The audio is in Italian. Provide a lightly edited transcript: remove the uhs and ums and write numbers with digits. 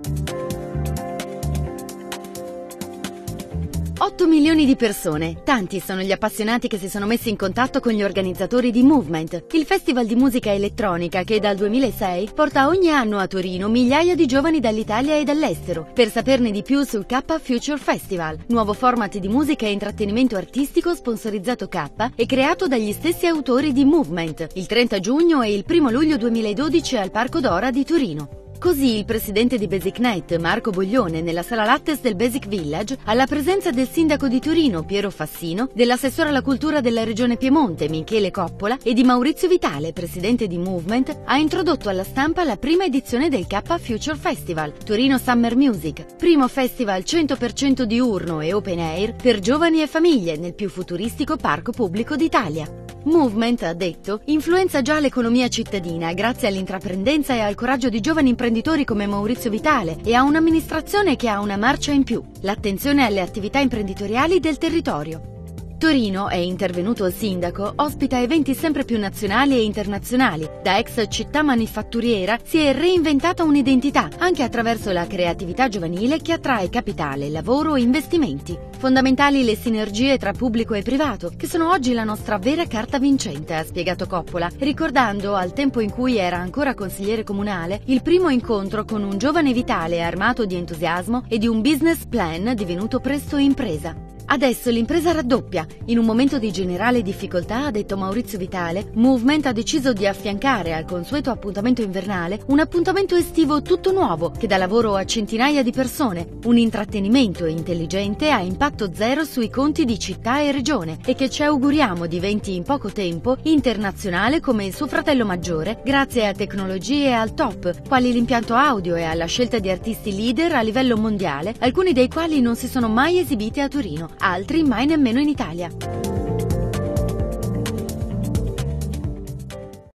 8 milioni di persone, tanti sono gli appassionati che si sono messi in contatto con gli organizzatori di Movement, il festival di musica elettronica che dal 2006 porta ogni anno a Torino migliaia di giovani dall'Italia e dall'estero, per saperne di più sul K Future Festival, nuovo format di musica e intrattenimento artistico sponsorizzato K e creato dagli stessi autori di Movement, il 30 giugno e il 1 luglio 2012 al Parco Dora di Torino. Così il presidente di BasicNet, Marco Boglione, nella sala Lattes del Basic Village, alla presenza del sindaco di Torino, Piero Fassino, dell'assessore alla cultura della regione Piemonte, Michele Coppola, e di Maurizio Vitale, presidente di Movement, ha introdotto alla stampa la prima edizione del K Future Festival, Torino Summer Music, primo festival 100% diurno e open air per giovani e famiglie nel più futuristico parco pubblico d'Italia. Movement, ha detto, influenza già l'economia cittadina grazie all'intraprendenza e al coraggio di giovani imprenditori come Maurizio Vitale e a un'amministrazione che ha una marcia in più, l'attenzione alle attività imprenditoriali del territorio. Torino, è intervenuto il sindaco, ospita eventi sempre più nazionali e internazionali. Da ex città manifatturiera si è reinventata un'identità, anche attraverso la creatività giovanile che attrae capitale, lavoro e investimenti. Fondamentali le sinergie tra pubblico e privato, che sono oggi la nostra vera carta vincente, ha spiegato Coppola, ricordando, al tempo in cui era ancora consigliere comunale, il primo incontro con un giovane Vitale armato di entusiasmo e di un business plan divenuto presto impresa. Adesso l'impresa raddoppia. In un momento di generale difficoltà, ha detto Maurizio Vitale, Movement ha deciso di affiancare al consueto appuntamento invernale un appuntamento estivo tutto nuovo che dà lavoro a centinaia di persone, un intrattenimento intelligente a impatto zero sui conti di città e regione e che ci auguriamo diventi in poco tempo internazionale come il suo fratello maggiore grazie a tecnologie al top, quali l'impianto audio e alla scelta di artisti leader a livello mondiale, alcuni dei quali non si sono mai esibiti a Torino, altri mai nemmeno in Italia.